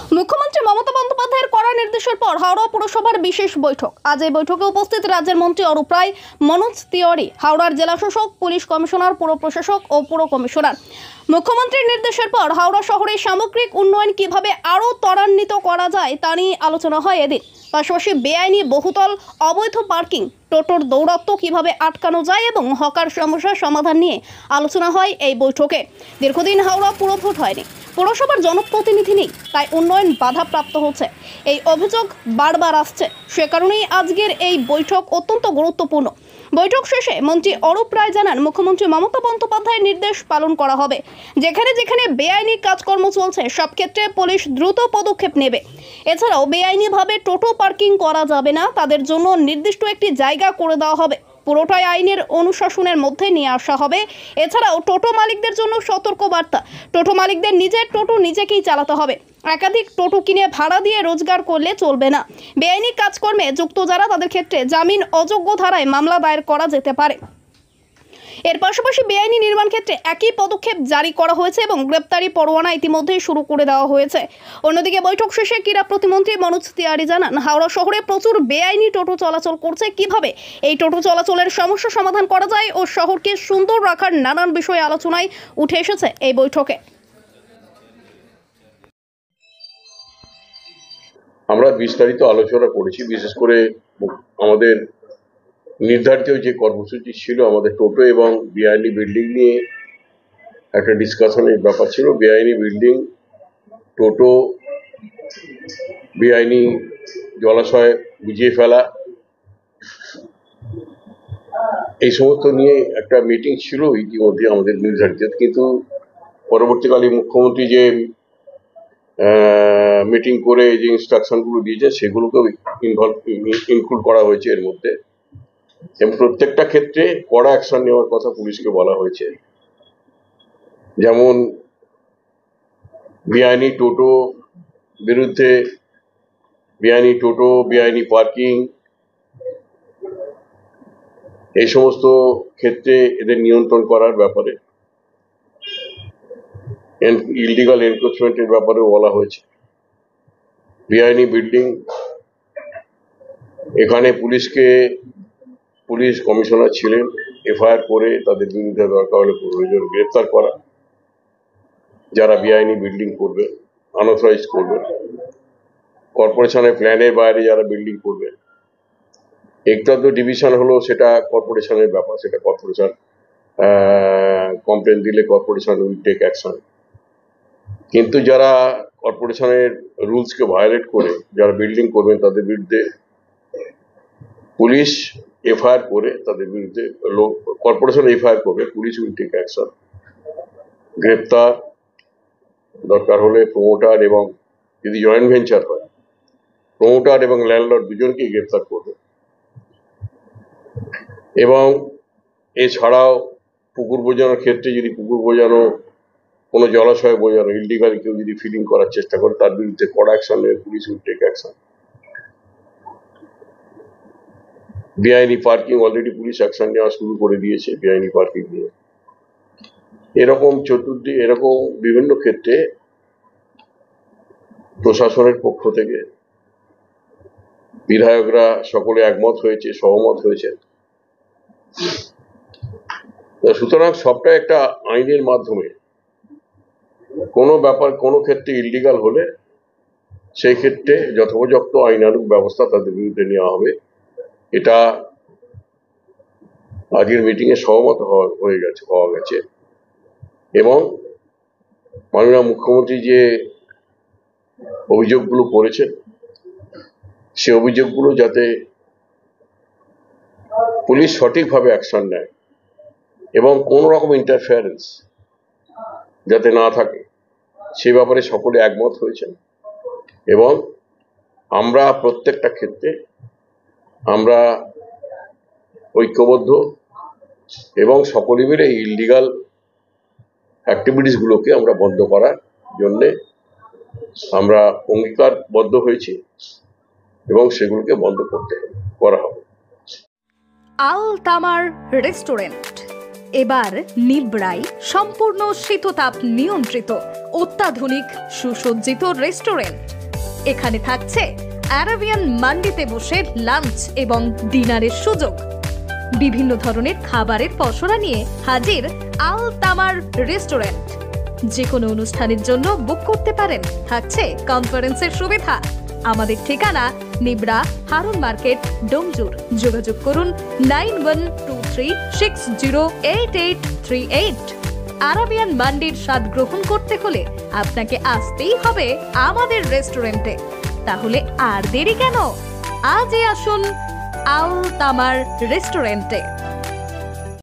মুখ্যমন্ত্রী মমতা বন্দ্যোপাধ্যায়ের কড়া নির্দেশের পর হাওড়া পুরসভার বিশেষ বৈঠক। আজ এই বৈঠকে উপস্থিত রাজ্যের মন্ত্রী অরূপ রায়, মনোজ তিওয়ারি, হাওড়ার জেলাশাসক, পুলিশ কমিশনার, পুর প্রশাসক ও পুর কমিশনার। মুখ্যমন্ত্রীর নির্দেশের পর হাওড়া শহরের সামগ্রিক উন্নয়ন কিভাবে আরও ত্বরান্বিত করা যায় তা নিয়ে আলোচনা হয় এদিন। পাশাপাশি বেআইনি বহুতল, অবৈধ পার্কিং, টোটোর দৌরাত্ম্য কিভাবে আটকানো যায় এবং হকার সমস্যার সমাধান নিয়ে আলোচনা হয় এই বৈঠকে। দীর্ঘদিন হাওড়া পুরভোট হয়নি, পুরসভার জনপ্রতিনিধি নেই, তাই উন্নয়ন বাধাপ্রাপ্ত হচ্ছে, এই অভিযোগ বারবার আসছে। সে কারণেই আজকের এই বৈঠক অত্যন্ত গুরুত্বপূর্ণ। বৈঠক শেষে মন্ত্রী অরূপ রায় জানান, মুখ্যমন্ত্রী মমতা বন্দ্যোপাধ্যায়ের নির্দেশ পালন করা হবে। যেখানে যেখানে বেআইনি কাজকর্ম চলছে সব ক্ষেত্রে পুলিশ দ্রুত পদক্ষেপ নেবে। এছাড়াও বেআইনিভাবে টোটো পার্কিং করা যাবে না, তাদের জন্য নির্দিষ্ট একটি জায়গা করে দেওয়া হবে। পুরোটাই আইনের অনুশাসনের মধ্যে নিয়ে আসা হবে। এছাড়াও টোটো মালিকদের জন্য সতর্ক বার্তা, টোটো মালিকদের নিজের টোটো নিজেকেই চালাতে হবে। একাধিক টোটো কিনে ভাড়া দিয়ে রোজগার করলে চলবে না। বেআইনি কাজকর্মে যুক্ত যারা, তাদের ক্ষেত্রে জামিন অযোগ্য ধারায় মামলা দায়ের করা যেতে পারে। এর পাশাপাশি বেআইনি নির্মাণ ক্ষেত্রে একই পদক্ষেপ জারি করা হয়েছে এবং গ্রেপ্তারি পরোয়ানা ইতিমধ্যেই শুরু করে দেওয়া হয়েছে। অন্যদিকে বৈঠক শেষে ক্রীড়া প্রতিমন্ত্রী মনোজ তিওয়ারি জানান, হাওড়া শহরে প্রচুর বেআইনি টোটো চলাচল করছে, কিভাবে এই টোটো চলাচলের সমস্যা সমাধান করা যায় ও শহরকে সুন্দর রাখার নানান বিষয়ে আলোচনায় উঠে এসেছে এই বৈঠকে। আমরা বিস্তারিত আলোচনা করেছি, বিশেষ করে আমাদের নির্ধারিত যে কর্মসূচি ছিল, আমাদের টোটো এবং বেআইনি বিল্ডিং নিয়ে একটা ডিসকাশনের ব্যাপার ছিল। বেআইনি বিল্ডিং, টোটো, বেআইনি জলাশয় বুঝিয়ে ফেলা, এই সমস্ত নিয়ে একটা মিটিং ছিল ইতিমধ্যে আমাদের নির্ধারিত। কিন্তু পরবর্তীকালে মুখ্যমন্ত্রী যে মিটিং করে যে ইনস্ট্রাকশনগুলো দিয়েছে সেগুলোকেও ইনক্লুড করা হয়েছে এর মধ্যে, এবং প্রত্যেকটা ক্ষেত্রে কড়া অ্যাকশন নেওয়ার কথা পুলিশকে বলা হয়েছে। যেমন বেআইনি টোটো বিরুদ্ধে, বেআইনি টোটো, বেআইনি পার্কিং, এই সমস্ত ক্ষেত্রে এদের নিয়ন্ত্রণ করার ব্যাপারে, ইললিগাল এনক্রোচমেন্টের ব্যাপারে বলা হয়েছে। বেআইনি বিল্ডিং, এখানে পুলিশ কমিশনার ছিলেন, এফআইআর করে তাদের বিরুদ্ধে দরকার হলে প্রয়োজন গ্রেপ্তার করা, যারা বেআইনি বিল্ডিং করবে, আনঅথরাইজ করবে, কর্পোরেশনের প্ল্যানের বাইরে যারা বিল্ডিং করবে। একটা তো ডিভিশন হলো, সেটা কর্পোরেশনের ব্যাপার, সেটা কর্পোরেশন কমপ্লেন দিলে কর্পোরেশন উইল টেক অ্যাকশন। কিন্তু যারা কর্পোরেশনের রুলসকে ভায়োলেট করে যারা বিল্ডিং করবেন, তাদের বিরুদ্ধে পুলিশ এফআইআর করে, তাদের বিরুদ্ধে কর্পোরেশন এফআইআর করবে, পুলিশ উইল টেক অ্যাকশন, গ্রেপ্তার, দরকার হলে প্রমোটার, এবং যদি জয়েন্ট ভেঞ্চার হয় প্রমোটার এবং ল্যান্ডলর্ড দুজনকেই গ্রেপ্তার করবে। এবং এছাড়াও পুকুর বোঝানোর ক্ষেত্রে, যদি পুকুর বোঝানো, কোনো জলাশয় বোঝানো, ইললিগাল কেউ যদি ফিলিং করার চেষ্টা করে, তার বিরুদ্ধে কড়া অ্যাকশন নেবে, পুলিশ উইল টেক অ্যাকশন। বেআইনি পার্কিং, অলরেডি পুলিশ অ্যাকশন নেওয়া শুরু করে দিয়েছে বেআইনি পার্কিং নিয়ে। এরকম এরকম বিভিন্ন ক্ষেত্রে প্রশাসনের পক্ষ থেকে বিধায়করা সকলে একমত হয়েছে, সহমত হয়েছে। সুতরাং সবটা একটা আইনের মাধ্যমে, কোনো ব্যাপার, কোনো ক্ষেত্রে ইললিগাল হলে সেই ক্ষেত্রে যথোপযুক্ত আইনানুগ ব্যবস্থা তাদের বিরুদ্ধে নেওয়া হবে। এটা আগের মিটিং এ সহমত হওয়া গেছে। এবং মাননীয় মুখ্যমন্ত্রী যে অভিযোগগুলো করেছেন, সে অভিযোগগুলো যাতে পুলিশ সঠিকভাবে অ্যাকশন নেয় এবং কোন রকম ইন্টারফেয়ারেন্স যাতে না থাকে, সে ব্যাপারে সকলে একমত হয়েছেন। এবং আমরা প্রত্যেকটা ক্ষেত্রে আমরা ঐক্যবদ্ধ এবং সকলে মিলে এই ইললিগাল অ্যাক্টিভিটিস গুলোকে আমরা বন্ধ করার জন্য আমরা অঙ্গীকারবদ্ধ হয়েছি এবং সেগুলোকে বন্ধ করা হবে। আল তামার রেস্টুরেন্ট, এবার নিবড়াই সম্পূর্ণ শীততাপ নিয়ন্ত্রিত অত্যাধুনিক সুসজ্জিত রেস্টুরেন্ট। এখানে থাকছে আরাবিয়ান মান্ডিতে বসে লাঞ্চ এবং ডিনারের সুযোগ। বিভিন্ন ধরনের খাবারের পসরা নিয়ে হাজির আল তামার রেস্টুরেন্ট। যে কোনো অনুষ্ঠানের জন্য বুক করতে পারেন, থাকছে কনফারেন্সের সুবিধা। আমাদের ঠিকানা নিবড়া হারুন মার্কেট, ডোমজুর। যোগাযোগ করুন 9123608838। আরাবিয়ান মান্ডির স্বাদ গ্রহণ করতে হলে আপনাকে আসতেই হবে আমাদের রেস্টুরেন্টে। তাহলে আর দেরি কেন? আজই আসুন আল তামার রেস্টুরেন্টে।